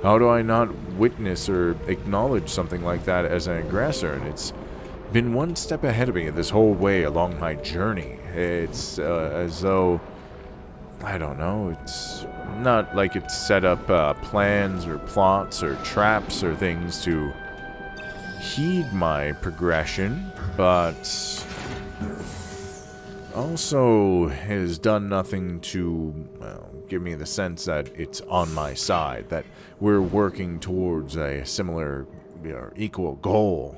How do I not witness or acknowledge something like that as an aggressor? And it's been one step ahead of me this whole way along my journey. It's as though, I don't know, it's not like it's set up plans or plots or traps or things to heed my progression, but also has done nothing to, well, give me the sense that it's on my side, that we're working towards a similar, equal goal.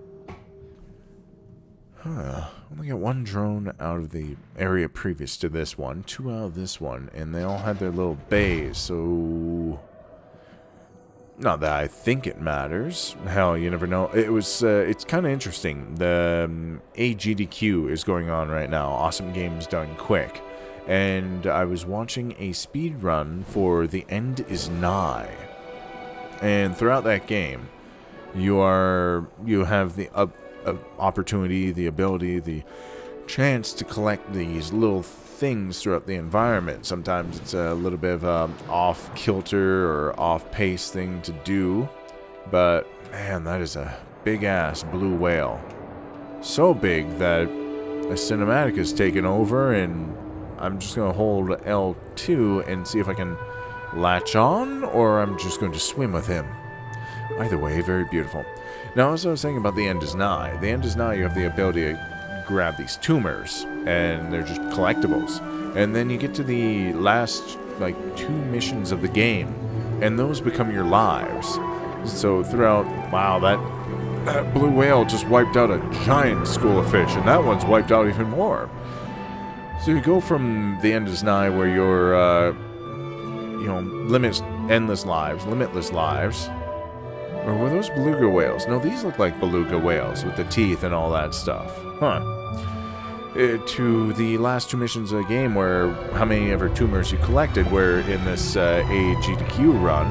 Only got one drone out of the area previous to this one, 2 out of this one, and they all had their little bays, so not that I think it matters. Hell, you never know. It's kind of interesting. The AGDQ is going on right now. Awesome Games Done Quick. And I was watching a speed run for The End Is Nigh. And throughout that game, you have the opportunity, the ability, the chance to collect these little things throughout the environment. Sometimes it's a little bit of a off-kilter or off-pace thing to do, but man, that is a big-ass blue whale. So big that a cinematic has taken over, and I'm just going to hold L2 and see if I can latch on, or I'm just going to swim with him. Either way, very beautiful. Now, as I was saying about The End Is Nigh, The End Is Nigh, you have the ability to grab these tumors, and they're just collectibles. And then you get to the last, like, 2 missions of the game, and those become your lives. So throughout, wow, that blue whale just wiped out a giant school of fish, and that one's wiped out even more. So you go from The End Is Nigh, where you're, limitless lives. Or were those beluga whales? No, these look like beluga whales with the teeth and all that stuff. Huh. To the last 2 missions of the game, where how many ever tumors you collected, where in this AGDQ run,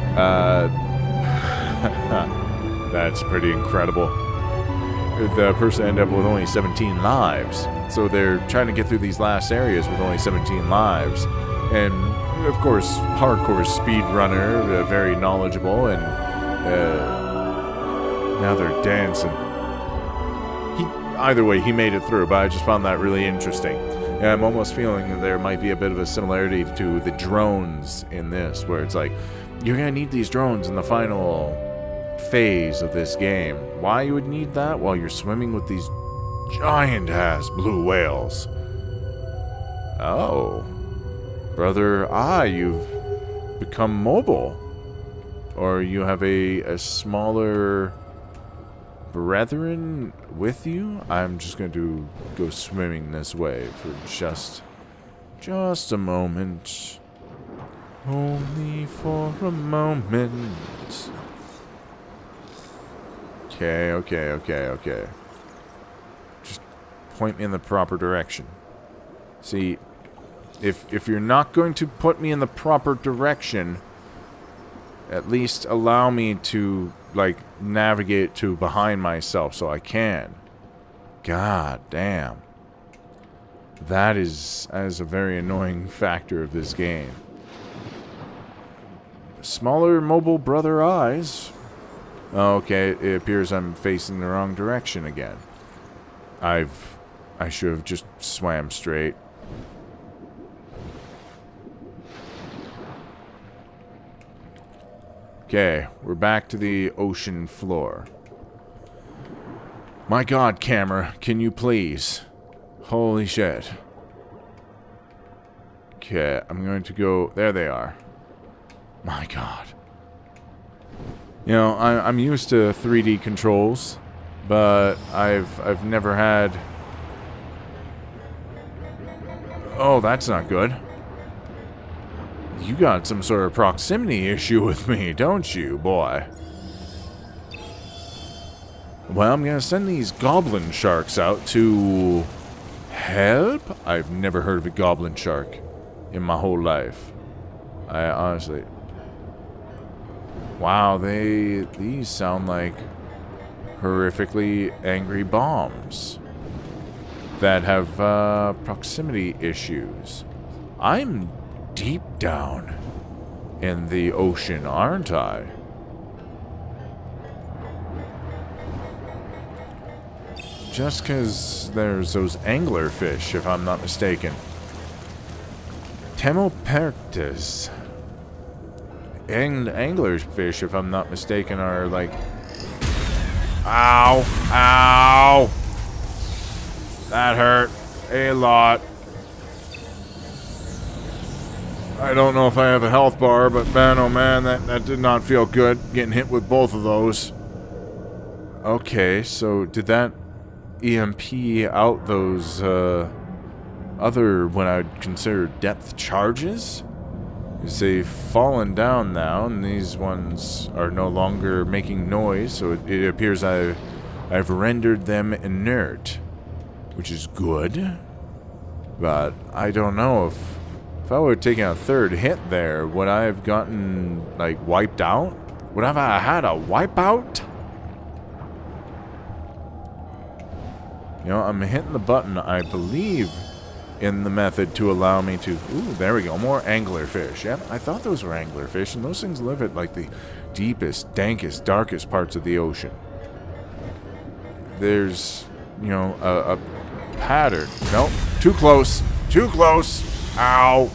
that's pretty incredible. The person ended up with only 17 lives. So they're trying to get through these last areas with only 17 lives. And, of course, hardcore speedrunner, very knowledgeable, and now they're dancing. Either way, he made it through, but I just found that really interesting. And I'm almost feeling that there might be a bit of a similarity to the drones in this, where it's like, you're going to need these drones in the final phase of this game. Why you would need that? While you're swimming with these giant-ass blue whales. Oh. Brother, you've become mobile. Or you have a smaller brethren with you? I'm just going to go swimming this way for just a moment. Only for a moment. Okay. Just point me in the proper direction. See, if you're not going to put me in the proper direction, at least allow me to, like, navigate to behind myself so I can. God damn. That is a very annoying factor of this game. Smaller mobile brother eyes. Okay, it appears I'm facing the wrong direction again. I should have just swam straight. Okay, we're back to the ocean floor. My God, camera, can you please? Holy shit. Okay, I'm going to go... There they are. My God. You know, I'm used to 3D controls, but I've never had... Oh, that's not good. You got some sort of proximity issue with me, don't you, boy? Well, I'm gonna send these goblin sharks out to... help? I've never heard of a goblin shark in my whole life. I honestly... Wow, these sound like horrifically angry bombs that have proximity issues. I'm deep down in the ocean, aren't I? Just because there's those anglerfish, if I'm not mistaken. Temopertus. And anglerfish, if I'm not mistaken, are like... Ow! Ow! That hurt a lot. I don't know if I have a health bar, but man, oh man, that did not feel good, getting hit with both of those. Okay, so did that EMP out those, other, what I'd consider depth charges? Because they've fallen down now, and these ones are no longer making noise, so it appears I've rendered them inert, which is good. But I don't know if I would have taken a third hit there, would I have gotten, like, wiped out? Would I have had a wipeout? You know, I'm hitting the button, I believe, in the method to allow me to... Ooh, there we go, more anglerfish. Yep, I thought those were anglerfish, and those things live at, like, the deepest, dankest, darkest parts of the ocean. There's, you know, a pattern. Nope, too close. Too close. Ow.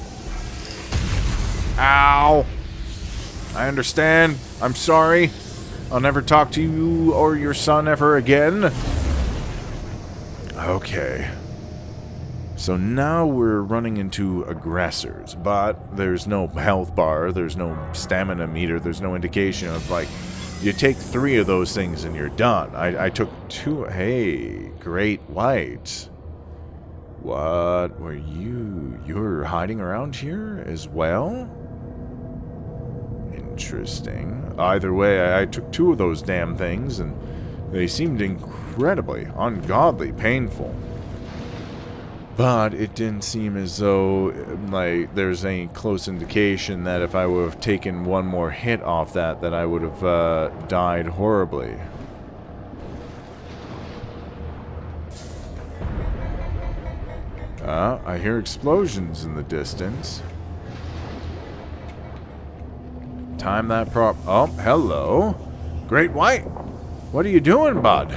Ow. I understand. I'm sorry. I'll never talk to you or your son ever again. Okay. So now we're running into aggressors, but there's no health bar, there's no stamina meter, there's no indication of, like, you take 3 of those things and you're done. I took 2. Hey, great white. What were you? You're hiding around here as well? Interesting. Either way, I took 2 of those damn things, and they seemed incredibly, ungodly painful. But it didn't seem as though, like, there's any close indication that if I would have taken one more hit off that I would have died horribly. I hear explosions in the distance. Time that prop... Oh, hello. Great White. What are you doing, bud?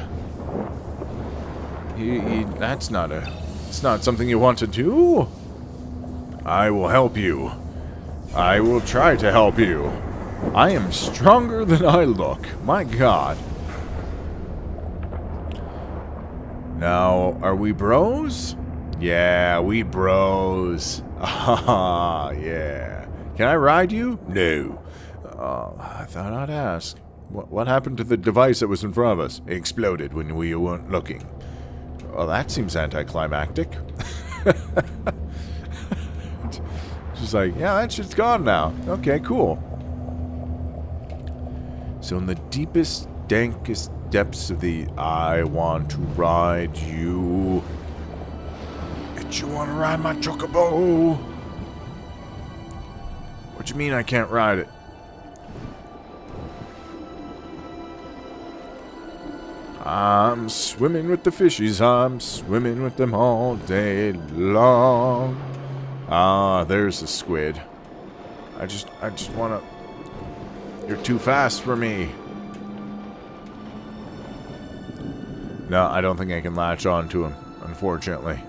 That's not a... It's not something you want to do? I will help you. I will try to help you. I am stronger than I look. My God. Now, are we bros? Yeah, we bros. Ah, yeah. Can I ride you? No. I thought I'd ask. What happened to the device that was in front of us? It exploded when we weren't looking. Well, that seems anticlimactic. Just like, yeah, that shit's gone now. Okay, cool. So in the deepest, dankest depths of the... I want to ride you. Bitch, you want to ride my chocobo? What you mean I can't ride it? I'm swimming with the fishies, I'm swimming with them all day long. Ah, there's the squid. I just wanna... You're too fast for me. No, I don't think I can latch on to him, unfortunately.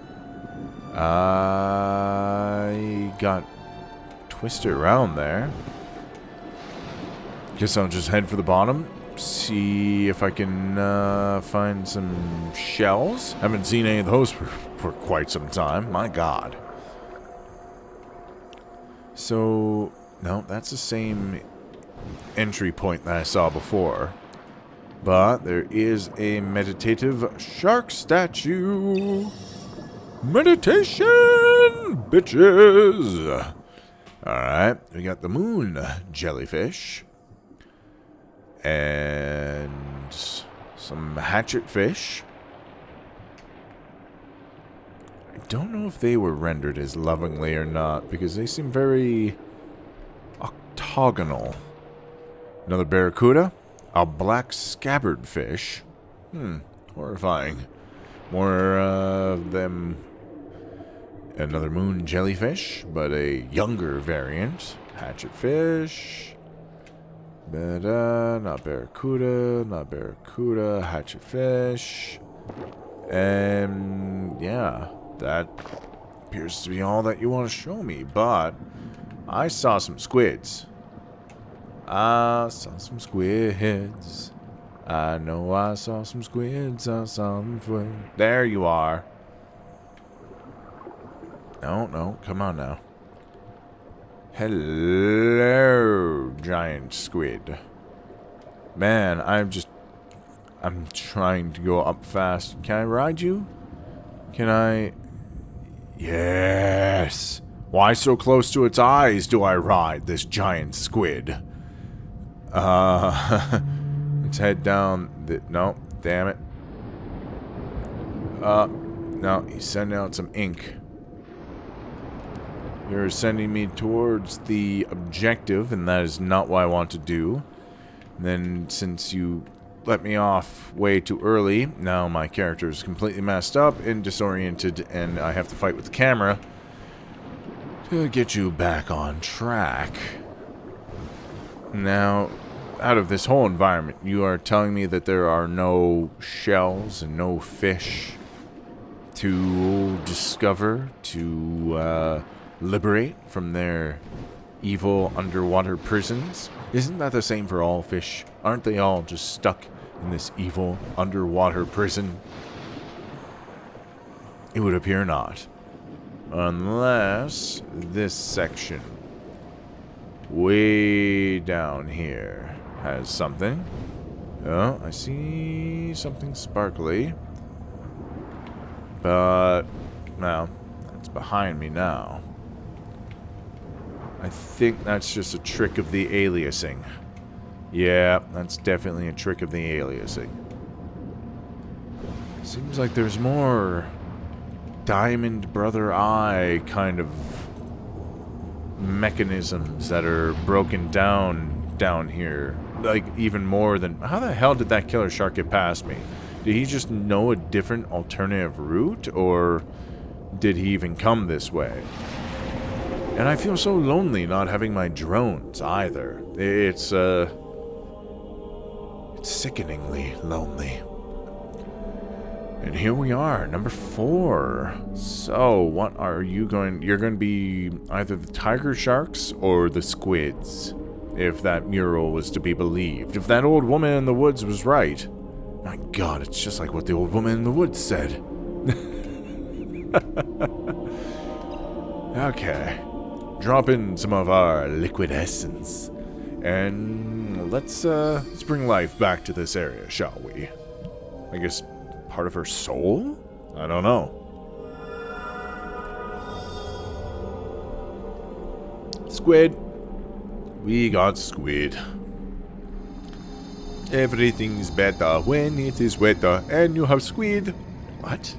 I got twisted around there. Guess I'll just head for the bottom. See if I can find some shells. Haven't seen any of those for quite some time. My God. So, no, that's the same entry point that I saw before. But there is a meditative shark statue. Meditation, bitches. Alright, we got the moon jellyfish. And some hatchet fish. I don't know if they were rendered as lovingly or not, because they seem very octagonal. Another barracuda. A black scabbard fish. Horrifying. More of them. Another moon jellyfish, but a younger variant. Hatchet fish. Not barracuda. Not barracuda. Hatchet fish. And yeah, that appears to be all that you want to show me. But I saw some squids. I saw some squids. I know I saw some squids. I saw them. There you are. No, come on now. Hello, giant squid. Man, I'm trying to go up fast. Can I ride you? Can I? Yes. Why so close to its eyes do I ride this giant squid? Let's head down. No, damn it. No, he's sending out some ink. You're sending me towards the objective, and that is not what I want to do. And then, since you let me off way too early, now my character is completely messed up and disoriented, and I have to fight with the camera to get you back on track. Now, out of this whole environment, you are telling me that there are no shells and no fish to discover, to liberate from their evil underwater prisons? Isn't that the same for all fish? Aren't they all just stuck in this evil underwater prison? It would appear not. Unless this section way down here has something. Oh, I see something sparkly. But, well, that's behind me now. I think that's just a trick of the aliasing. Yeah, that's definitely a trick of the aliasing. Seems like there's more Diamond Brother Eye kind of mechanisms that are broken down here. Like, even more than... How the hell did that killer shark get past me? Did he just know a different alternative route? Or did he even come this way? And I feel so lonely not having my drones either. It's sickeningly lonely. And here we are, number 4. So, what are you going... You're going to be either the tiger sharks or the squids, if that mural was to be believed. If that old woman in the woods was right. My god, it's just like what the old woman in the woods said. Okay. Drop in some of our liquid essence. And let's bring life back to this area, shall we? I guess part of her soul? I don't know. Squid. We got squid. Everything's better when it is wetter and you have squid. What?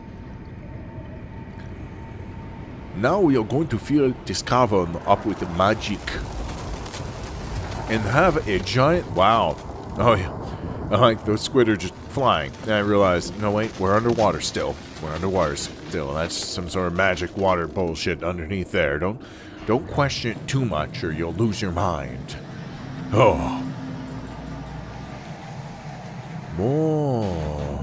Now we are going to fill this cavern up with magic. And have a giant... Wow. Oh yeah. Like, those squid are just flying. And I realized, no wait, we're underwater still. We're underwater still. That's some sort of magic water bullshit underneath there. Don't question it too much or you'll lose your mind. Oh. More.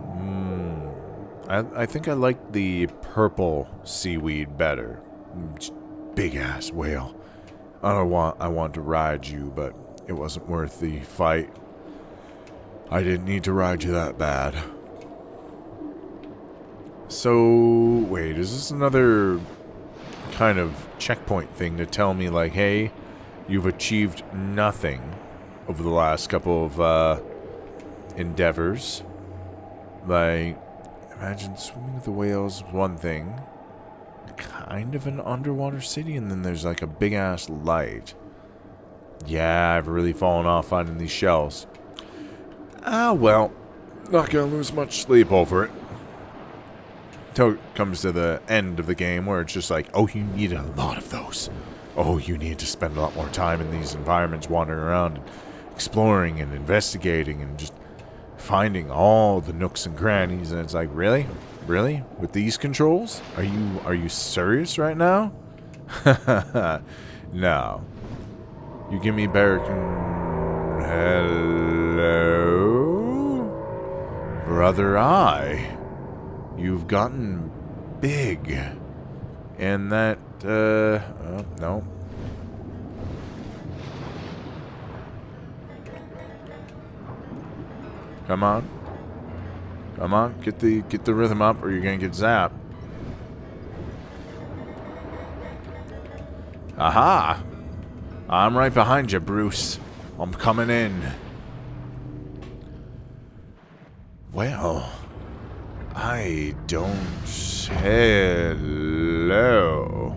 I think I like the purple seaweed better. Big ass whale. I want to ride you, but it wasn't worth the fight. I didn't need to ride you that bad. So, wait, is this another kind of checkpoint thing to tell me, like, hey, you've achieved nothing over the last couple of endeavors? Like, imagine swimming with the whales, one thing. Kind of an underwater city, and then there's like a big ass light. Yeah, I've really fallen off finding these shells. Ah, well, not gonna lose much sleep over it. Till it comes to the end of the game where it's just like, oh, you need a lot of those. Oh, you need to spend a lot more time in these environments, wandering around and exploring and investigating and just finding all the nooks and crannies. And it's like, really? Really? With these controls? Are you serious right now? No. You give me better... Hello? Brother Eye. You've gotten big. And that, oh, no. Come on. Come on, get the rhythm up or you're gonna get zapped. Aha! I'm right behind you, Bruce. I'm coming in. Well, I don't... Hello.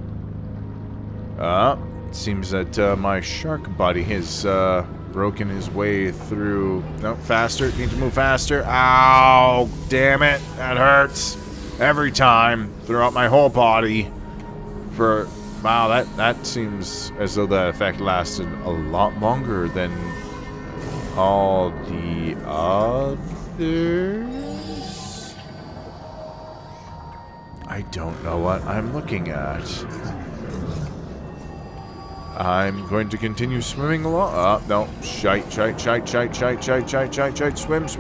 Seems that my shark buddy has broken his way through... No, faster. Need to move faster. Ow! Damn it. That hurts. Every time. Throughout my whole body. For... Wow, that seems as though that effect lasted a lot longer than all the others. I don't know what I'm looking at. I'm going to continue swimming along. No. Shite. Swim.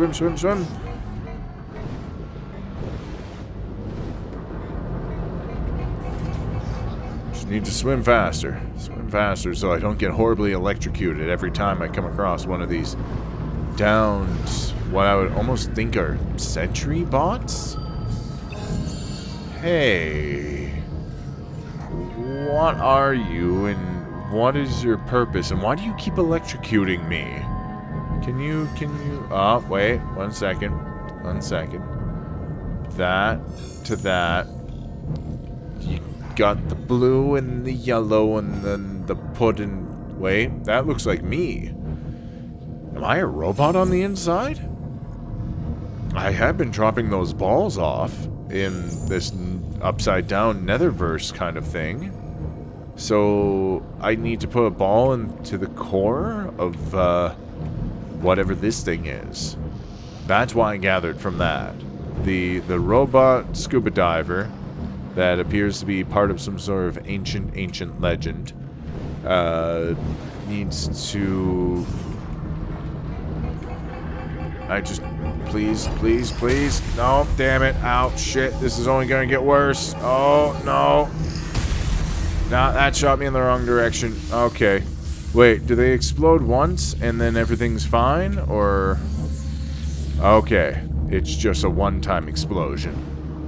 Need to swim faster. Swim faster so I don't get horribly electrocuted every time I come across one of these downs. What I would almost think are sentry bots? Hey. What are you and what is your purpose? And why do you keep electrocuting me? Can you... Oh, wait. 1 second. 1 second. That to that. You got the blue and the yellow and then the pudding. Wait, that looks like me. Am I a robot on the inside? I have been dropping those balls off in this upside down netherverse kind of thing. So I need to put a ball into the core of whatever this thing is. That's why I gathered from that. The robot scuba diver that appears to be part of some sort of ancient legend, needs to... Please. No, damn it. Ow, shit. This is only gonna get worse. Oh, no. Nah, that shot me in the wrong direction. Okay. Wait, do they explode once and then everything's fine? Or... Okay. It's just a one-time explosion.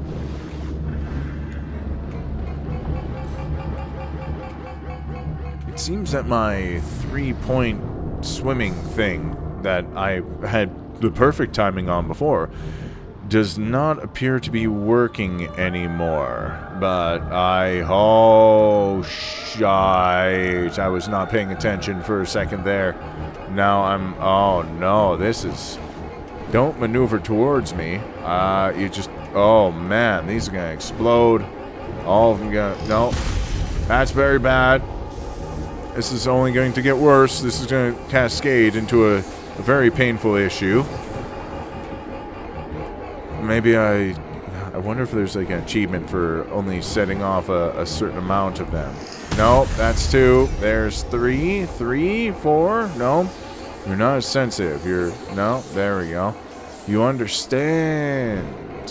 It seems that my 3-point swimming thing that I had the perfect timing on before does not appear to be working anymore. But oh, shite. I was not paying attention for a second there. Now I'm... Oh, no. This is... Don't maneuver towards me. You just... Oh, man. These are gonna explode. All of them gonna... No. That's very bad. This is only going to get worse. This is going to cascade into a very painful issue. Maybe I wonder if there's like an achievement for only setting off a certain amount of them. No, that's 2. There's 3. 3, 4. No, you're not as sensitive. You're... No, there we go. You understand.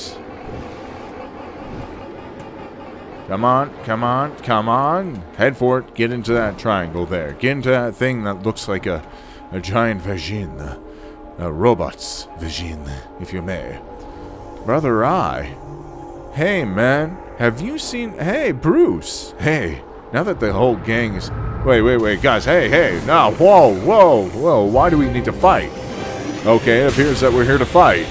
Come on. Head for it. Get into that triangle there. Get into that thing that looks like a giant vagine. A robot's vagine, if you may. Brother Eye. Hey, man. Have you seen... Hey, Bruce. Hey. Now that the whole gang is... Wait, guys. Hey. No, whoa. Why do we need to fight? Okay, it appears that we're here to fight.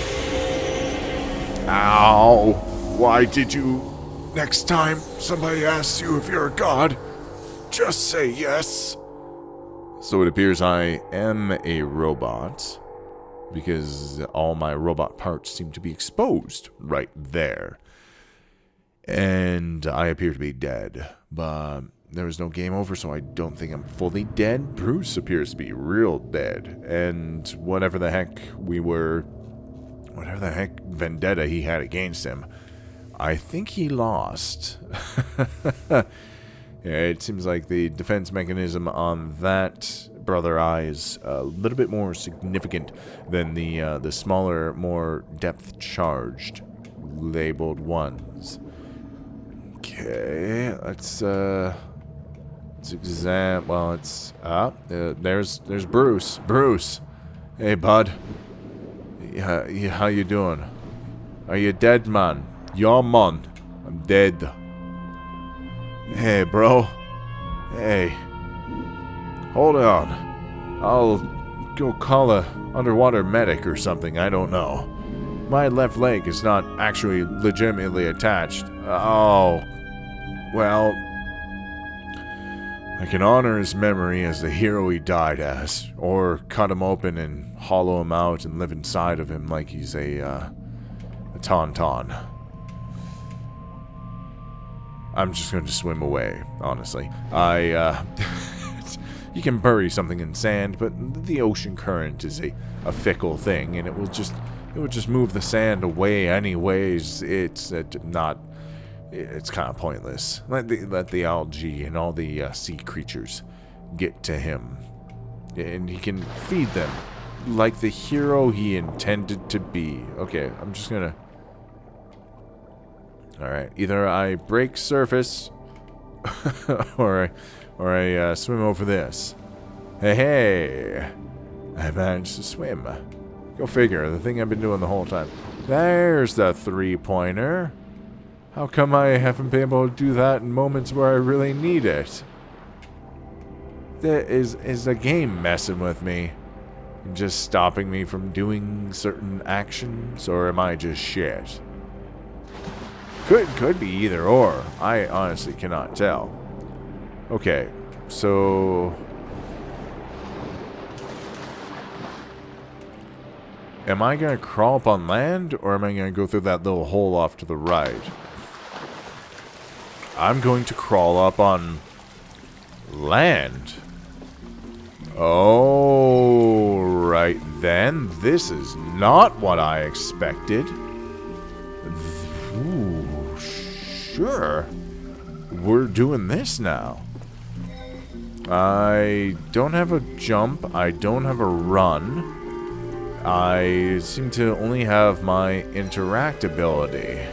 Ow. Why did you... Next time somebody asks you if you're a god, just say yes. So it appears I am a robot, because all my robot parts seem to be exposed right there. And I appear to be dead, but there was no game over, so I don't think I'm fully dead. Bruce appears to be real dead, and whatever the heck vendetta he had against him, I think he lost. Yeah, it seems like the defense mechanism on that Brother Eye is a little bit more significant than the smaller, more depth-charged labeled ones. Okay, let's examine. Well, it's there's Bruce. Bruce, hey bud. Yeah, how you doing? Are you dead, man? Yeah, man. I'm dead. Hey, bro. Hey. Hold on. I'll go call a underwater medic or something. I don't know. My left leg is not actually legitimately attached. Oh. Well, I can honor his memory as the hero he died as, or cut him open and hollow him out and live inside of him like he's a tauntaun. I'm just going to swim away, honestly. You can bury something in sand, but the ocean current is a fickle thing, and it would just move the sand away anyways. It's kind of pointless. Let the algae and all the sea creatures get to him, and he can feed them like the hero he intended to be. Okay, I'm just gonna. All right, either I break surface, or I swim over this. Hey, I managed to swim. Go figure. The thing I've been doing the whole time. There's the 3-pointer. How come I haven't been able to do that in moments where I really need it? Is the game messing with me? And just stopping me from doing certain actions? Or am I just shit? Could be either or. I honestly cannot tell. Okay, so... am I going to crawl up on land, or am I going to go through that little hole off to the right? I'm going to crawl up on land. Oh, right then. This is not what I expected. Ooh, sure. We're doing this now. I don't have a jump. I don't have a run. I seem to only have my interact ability.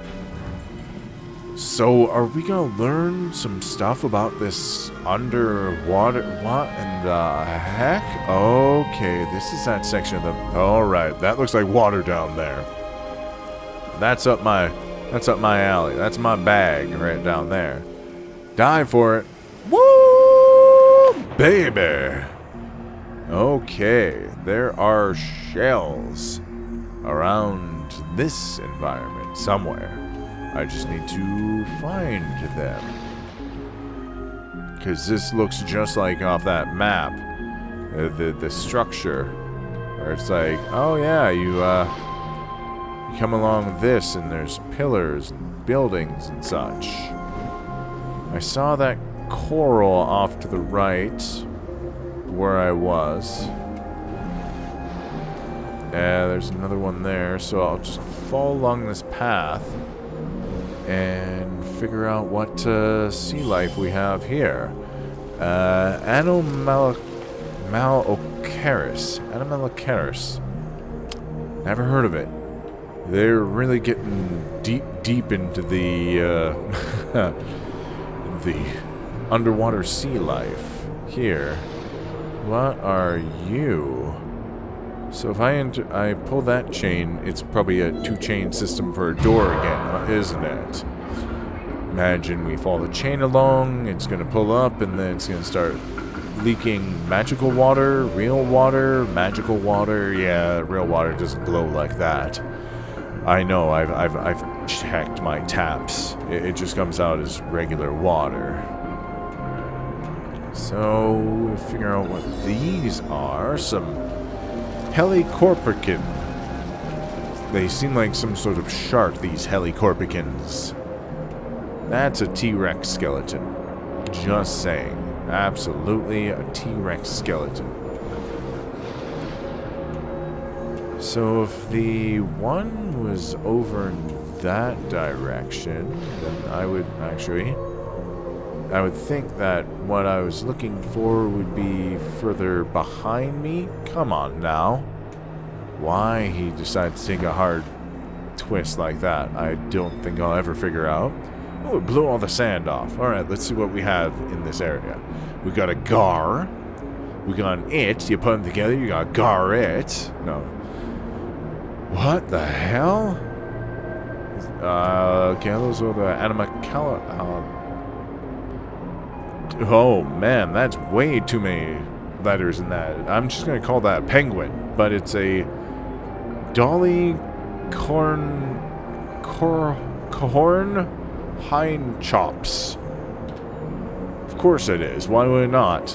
So, are we gonna learn some stuff about this underwater? What in the heck? Okay, this is that section of the... alright, that looks like water down there. That's up my alley. That's my bag right down there. Dive for it. Woo! Baby! Okay, there are shells around this environment somewhere. I just need to find them. Because this looks just like off that map. The structure. Where it's like, oh yeah, you come along this and there's pillars and buildings and such. I saw that coral off to the right where I was. There's another one there, so I'll just follow along this path and figure out what sea life we have here. Anomalocaris. Never heard of it. They're really getting deep into the the underwater sea life here. What are you? So if I pull that chain, it's probably a 2-chain system for a door again, isn't it? Imagine we follow the chain along, it's going to pull up, and then it's going to start leaking magical water, real water, magical water. Yeah, real water doesn't glow like that. I know, I've checked my taps. It just comes out as regular water. So, we'll figure out what these are. Some Helicorpicans. They seem like some sort of shark, these Helicorpicans. That's a T-Rex skeleton. Just saying. Absolutely a T-Rex skeleton. So if the one was over in that direction, then I would actually... I would think that what I was looking for would be further behind me. Come on now. Why he decided to take a hard twist like that, I don't think I'll ever figure out. Oh, it blew all the sand off. Alright, let's see what we have in this area. We got a gar. We got an it. You put them together, you got gar it. No. What the hell? Okay, those are the animacala. Oh man, that's way too many letters in that. I'm just gonna call that penguin, but it's a Dolly Corn Hind Chops. Of course it is. Why would it not?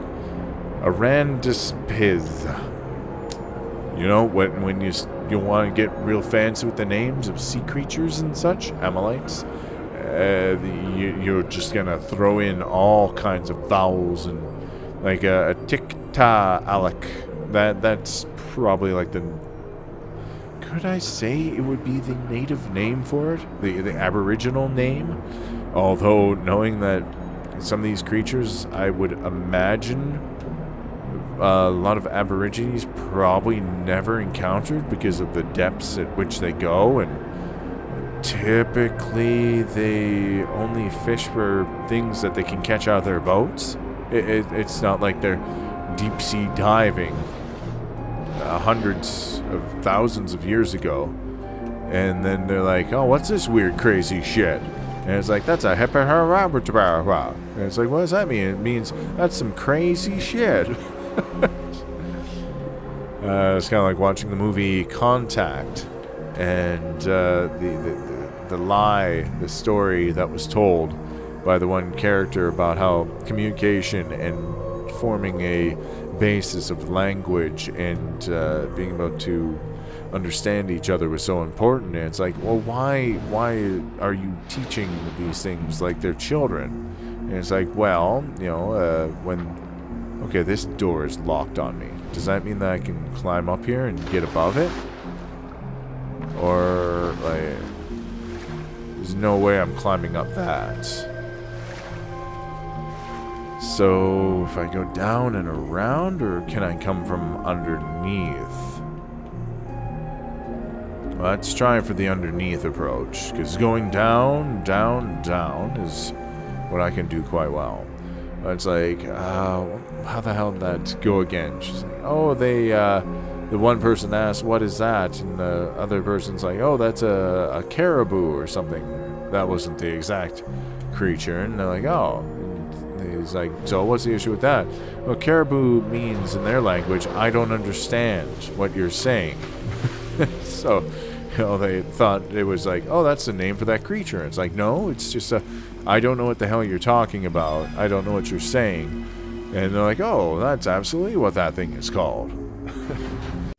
Arandispiz. You know, when you want to get real fancy with the names of sea creatures and such, Amalettes, you're just gonna throw in all kinds of vowels and like a tikta-alec. That's probably like the. Could I say it would be the native name for it? The aboriginal name? Although, knowing that some of these creatures, I would imagine a lot of aborigines probably never encountered because of the depths at which they go, and typically they only fish for things that they can catch out of their boats. It's not like they're deep sea diving hundreds of thousands of years ago, and then they're like, oh, what's this weird crazy shit? And it's like, that's a hepaharabarabara. And it's like, what does that mean? It means that's some crazy shit. It's kind of like watching the movie Contact, and the story that was told by the one character about how communication and forming a basis of language and being able to understand each other was so important. And it's like, well, why are you teaching these things like they're children? And it's like, well, you know, okay, this door is locked on me. Does that mean that I can climb up here and get above it? Or, like, there's no way I'm climbing up that. So, if I go down and around, or can I come from underneath? Let's try for the underneath approach, because going down, down, down is what I can do quite well. It's like, how the hell did that go again? She's like, oh, the one person asked, what is that? And the other person's like, oh, that's a caribou or something. That wasn't the exact creature. And they're like, oh. And he's like, so what's the issue with that? Well, caribou means in their language, I don't understand what you're saying. So, you know, they thought it was like, oh, that's the name for that creature. It's like, no, it's just I don't know what the hell you're talking about. I don't know what you're saying. And they're like, oh, that's absolutely what that thing is called.